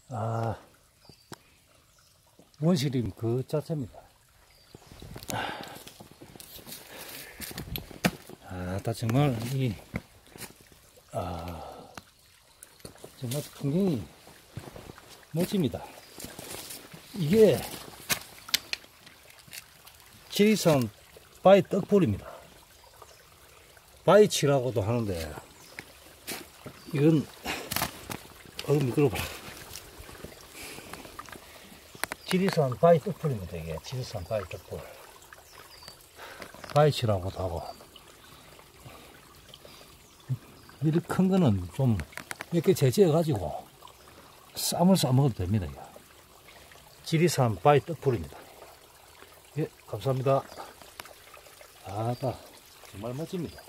아, 원시림 그 자체입니다. 다 정말 정말 풍경이 멋집니다. 이게 지리산 바위 떡불입니다. 바위치라고도 하는데, 이건 미끄러워라. 지리산 바위 떡불입니다. 이게 지리산 바위 떡불, 바위치라고도 하고. 이렇게 큰 거는 좀 이렇게 제지해 가지고 쌈을 싸먹어도 됩니다. 이거. 지리산 바위 떡불입니다. 예, 감사합니다. 정말 멋집니다.